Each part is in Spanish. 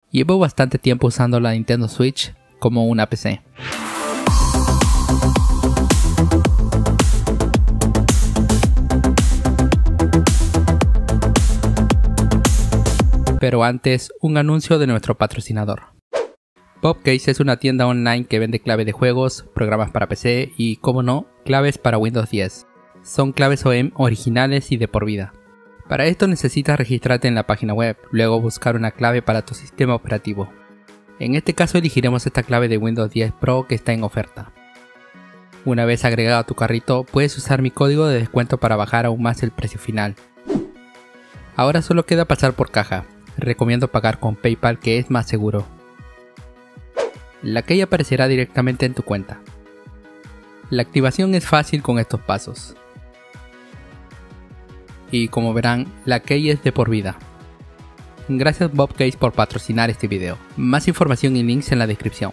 Llevo bastante tiempo usando la Nintendo Switch como una PC. Pero antes, un anuncio de nuestro patrocinador. Popcase es una tienda online que vende claves de juegos, programas para PC y, como no, claves para Windows 10. Son claves OEM originales y de por vida. Para esto necesitas registrarte en la página web, luego buscar una clave para tu sistema operativo. En este caso elegiremos esta clave de Windows 10 Pro que está en oferta. Una vez agregado a tu carrito, puedes usar mi código de descuento para bajar aún más el precio final. Ahora solo queda pasar por caja. Recomiendo pagar con PayPal, que es más seguro. La key aparecerá directamente en tu cuenta. La activación es fácil con estos pasos. Y como verán, la key es de por vida. Gracias Popcase por patrocinar este video. Más información y links en la descripción.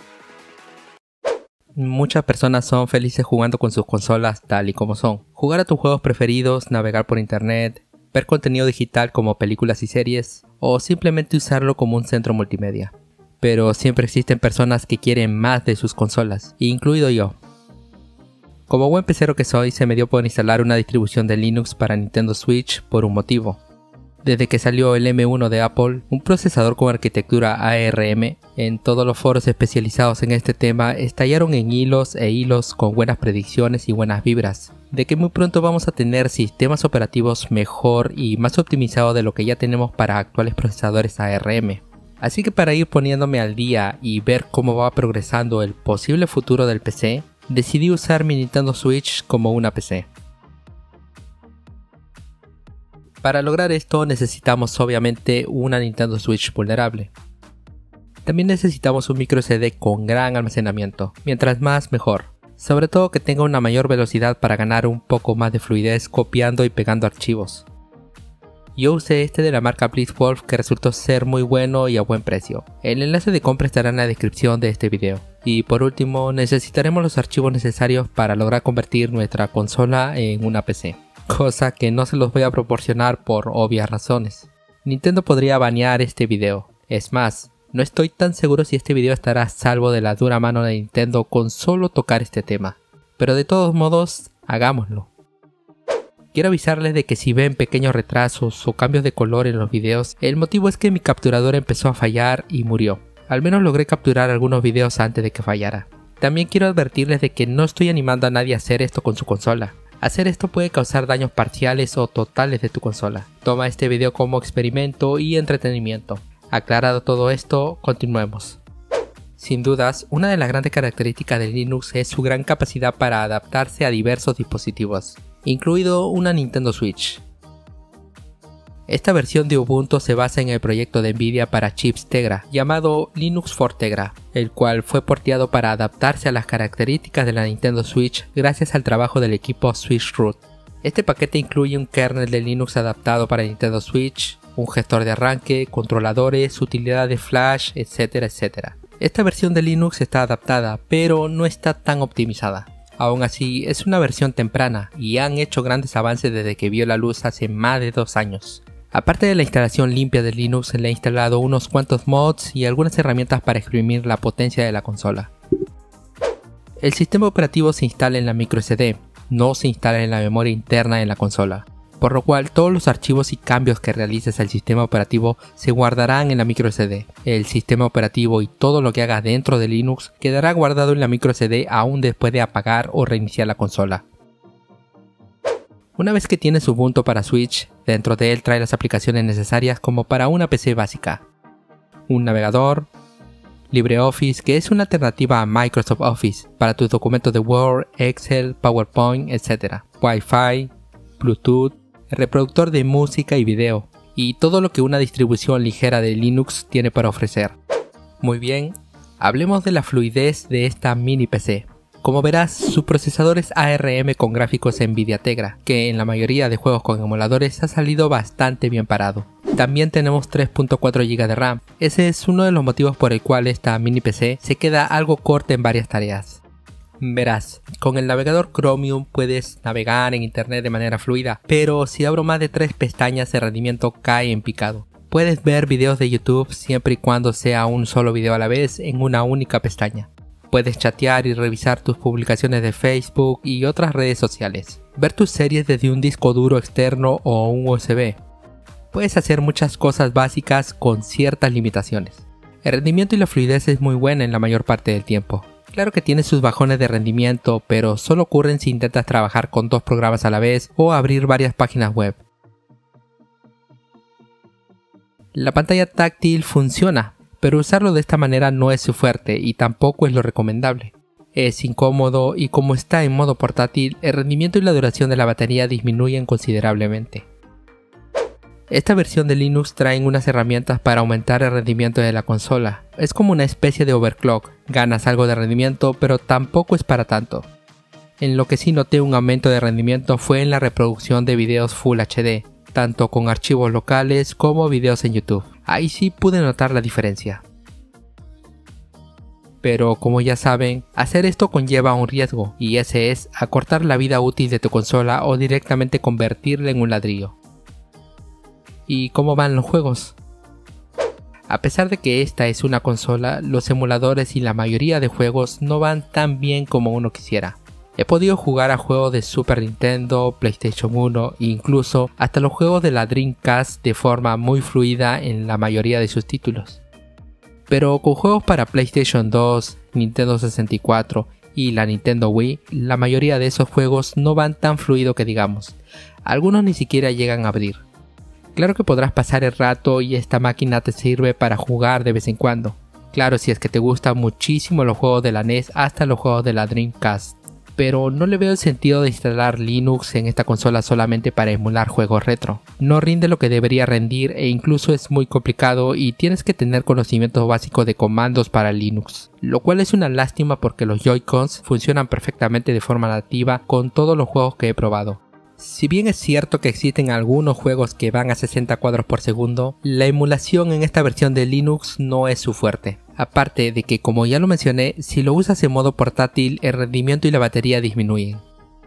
Muchas personas son felices jugando con sus consolas tal y como son. Jugar a tus juegos preferidos, navegar por internet, ver contenido digital como películas y series, o simplemente usarlo como un centro multimedia. Pero siempre existen personas que quieren más de sus consolas, incluido yo. Como buen pecero que soy, se me dio por instalar una distribución de Linux para Nintendo Switch por un motivo. Desde que salió el M1 de Apple, un procesador con arquitectura ARM, en todos los foros especializados en este tema estallaron en hilos e hilos con buenas predicciones y buenas vibras, de que muy pronto vamos a tener sistemas operativos mejor y más optimizados de lo que ya tenemos para actuales procesadores ARM. Así que para ir poniéndome al día y ver cómo va progresando el posible futuro del PC, decidí usar mi Nintendo Switch como una PC. Para lograr esto necesitamos obviamente una Nintendo Switch vulnerable. También necesitamos un micro SD con gran almacenamiento, mientras más mejor. Sobre todo que tenga una mayor velocidad para ganar un poco más de fluidez copiando y pegando archivos. Yo usé este de la marca Blitzwolf que resultó ser muy bueno y a buen precio. El enlace de compra estará en la descripción de este video. Y por último necesitaremos los archivos necesarios para lograr convertir nuestra consola en una PC. Cosa que no se los voy a proporcionar por obvias razones. Nintendo podría banear este video. Es más, no estoy tan seguro si este video estará a salvo de la dura mano de Nintendo con solo tocar este tema. Pero de todos modos, hagámoslo. Quiero avisarles de que si ven pequeños retrasos o cambios de color en los videos, el motivo es que mi capturador empezó a fallar y murió. Al menos logré capturar algunos videos antes de que fallara. También quiero advertirles de que no estoy animando a nadie a hacer esto con su consola. Hacer esto puede causar daños parciales o totales de tu consola. Toma este video como experimento y entretenimiento. Aclarado todo esto, continuemos. Sin dudas, una de las grandes características de Linux es su gran capacidad para adaptarse a diversos dispositivos, incluido una Nintendo Switch. Esta versión de Ubuntu se basa en el proyecto de Nvidia para chips Tegra, llamado Linux for Tegra, el cual fue porteado para adaptarse a las características de la Nintendo Switch gracias al trabajo del equipo SwitchRoot. Este paquete incluye un kernel de Linux adaptado para Nintendo Switch, un gestor de arranque, controladores, utilidades flash, etc. Esta versión de Linux está adaptada, pero no está tan optimizada. Aún así, es una versión temprana y han hecho grandes avances desde que vio la luz hace más de 2 años. Aparte de la instalación limpia de Linux, le he instalado unos cuantos mods y algunas herramientas para exprimir la potencia de la consola. El sistema operativo se instala en la micro SD, no se instala en la memoria interna de la consola, por lo cual todos los archivos y cambios que realices al sistema operativo se guardarán en la micro SD. El sistema operativo y todo lo que hagas dentro de Linux quedará guardado en la micro SD aún después de apagar o reiniciar la consola. Una vez que tienes Ubuntu para Switch, dentro de él trae las aplicaciones necesarias como para una PC básica. Un navegador, LibreOffice, que es una alternativa a Microsoft Office para tus documentos de Word, Excel, PowerPoint, etc. Wi-Fi, Bluetooth, reproductor de música y video, y todo lo que una distribución ligera de Linux tiene para ofrecer. Muy bien, hablemos de la fluidez de esta mini PC. Como verás, su procesador es ARM con gráficos Nvidia Tegra, que en la mayoría de juegos con emuladores ha salido bastante bien parado. También tenemos 3.4 GB de RAM. Ese es uno de los motivos por el cual esta mini PC se queda algo corta en varias tareas. Verás, con el navegador Chromium puedes navegar en internet de manera fluida, pero si abro más de 3 pestañas el rendimiento cae en picado. Puedes ver videos de YouTube siempre y cuando sea un solo video a la vez en una única pestaña. Puedes chatear y revisar tus publicaciones de Facebook y otras redes sociales. Ver tus series desde un disco duro externo o un USB. Puedes hacer muchas cosas básicas con ciertas limitaciones. El rendimiento y la fluidez es muy buena en la mayor parte del tiempo. Claro que tiene sus bajones de rendimiento, pero solo ocurren si intentas trabajar con 2 programas a la vez o abrir varias páginas web. La pantalla táctil funciona, pero usarlo de esta manera no es su fuerte y tampoco es lo recomendable. Es incómodo y como está en modo portátil, el rendimiento y la duración de la batería disminuyen considerablemente. Esta versión de Linux trae unas herramientas para aumentar el rendimiento de la consola. Es como una especie de overclock, ganas algo de rendimiento pero tampoco es para tanto. En lo que sí noté un aumento de rendimiento fue en la reproducción de videos Full HD, tanto con archivos locales como videos en YouTube. Ahí sí pude notar la diferencia. Pero como ya saben, hacer esto conlleva un riesgo, y ese es acortar la vida útil de tu consola o directamente convertirla en un ladrillo. ¿Y cómo van los juegos? A pesar de que esta es una consola, los emuladores y la mayoría de juegos no van tan bien como uno quisiera. He podido jugar a juegos de Super Nintendo, PlayStation 1 e incluso hasta los juegos de la Dreamcast de forma muy fluida en la mayoría de sus títulos. Pero con juegos para PlayStation 2, Nintendo 64 y la Nintendo Wii, la mayoría de esos juegos no van tan fluido que digamos. Algunos ni siquiera llegan a abrir. Claro que podrás pasar el rato y esta máquina te sirve para jugar de vez en cuando. Claro, si es que te gustan muchísimo los juegos de la NES hasta los juegos de la Dreamcast. Pero no le veo el sentido de instalar Linux en esta consola solamente para emular juegos retro. No rinde lo que debería rendir e incluso es muy complicado y tienes que tener conocimientos básicos de comandos para Linux. Lo cual es una lástima porque los Joy-Cons funcionan perfectamente de forma nativa con todos los juegos que he probado. Si bien es cierto que existen algunos juegos que van a 60 cuadros por segundo, la emulación en esta versión de Linux no es su fuerte. Aparte de que, como ya lo mencioné, si lo usas en modo portátil, el rendimiento y la batería disminuyen.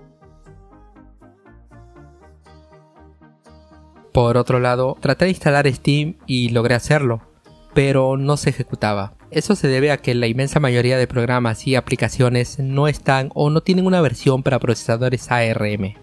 Por otro lado, traté de instalar Steam y logré hacerlo, pero no se ejecutaba. Eso se debe a que la inmensa mayoría de programas y aplicaciones no están o no tienen una versión para procesadores ARM.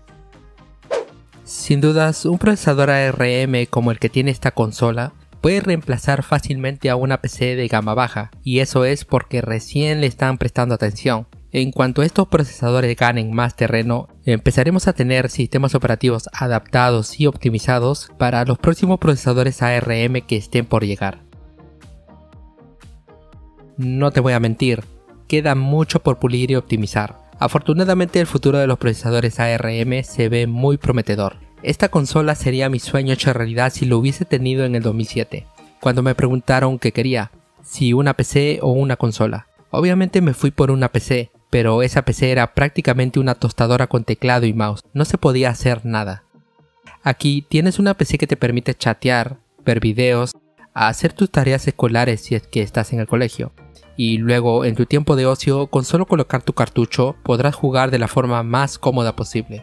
Sin dudas, un procesador ARM como el que tiene esta consola puede reemplazar fácilmente a una PC de gama baja, y eso es porque recién le están prestando atención. En cuanto estos procesadores ganen más terreno, empezaremos a tener sistemas operativos adaptados y optimizados para los próximos procesadores ARM que estén por llegar. No te voy a mentir, queda mucho por pulir y optimizar. Afortunadamente el futuro de los procesadores ARM se ve muy prometedor. Esta consola sería mi sueño hecho realidad si lo hubiese tenido en el 2007, cuando me preguntaron qué quería, si una PC o una consola. Obviamente me fui por una PC, pero esa PC era prácticamente una tostadora con teclado y mouse, no se podía hacer nada. Aquí tienes una PC que te permite chatear, ver videos, hacer tus tareas escolares si es que estás en el colegio. Y luego en tu tiempo de ocio, con solo colocar tu cartucho, podrás jugar de la forma más cómoda posible.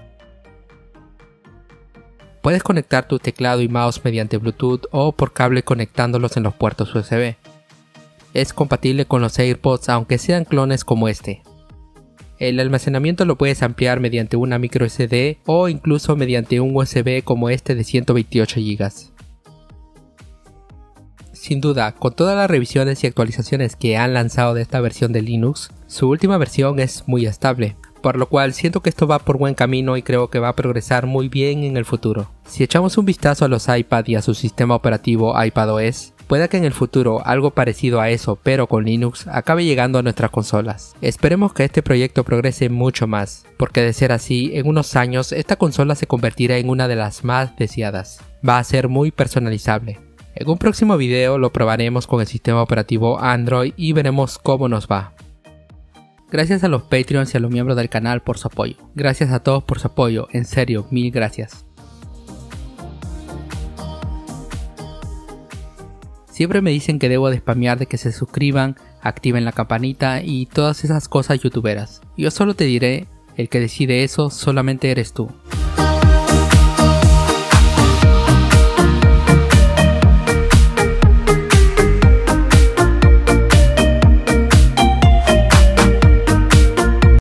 Puedes conectar tu teclado y mouse mediante Bluetooth o por cable conectándolos en los puertos USB. Es compatible con los AirPods aunque sean clones como este. El almacenamiento lo puedes ampliar mediante una micro SD o incluso mediante un USB como este de 128 GB. Sin duda, con todas las revisiones y actualizaciones que han lanzado de esta versión de Linux, su última versión es muy estable, por lo cual siento que esto va por buen camino y creo que va a progresar muy bien en el futuro. Si echamos un vistazo a los iPad y a su sistema operativo iPadOS, pueda que en el futuro algo parecido a eso pero con Linux acabe llegando a nuestras consolas. Esperemos que este proyecto progrese mucho más, porque de ser así, en unos años esta consola se convertirá en una de las más deseadas. Va a ser muy personalizable. En un próximo video lo probaremos con el sistema operativo Android y veremos cómo nos va. Gracias a los Patreons y a los miembros del canal por su apoyo. Gracias a todos por su apoyo, en serio, mil gracias. Siempre me dicen que debo de spamear de que se suscriban, activen la campanita y todas esas cosas youtuberas. Yo solo te diré, el que decide eso solamente eres tú.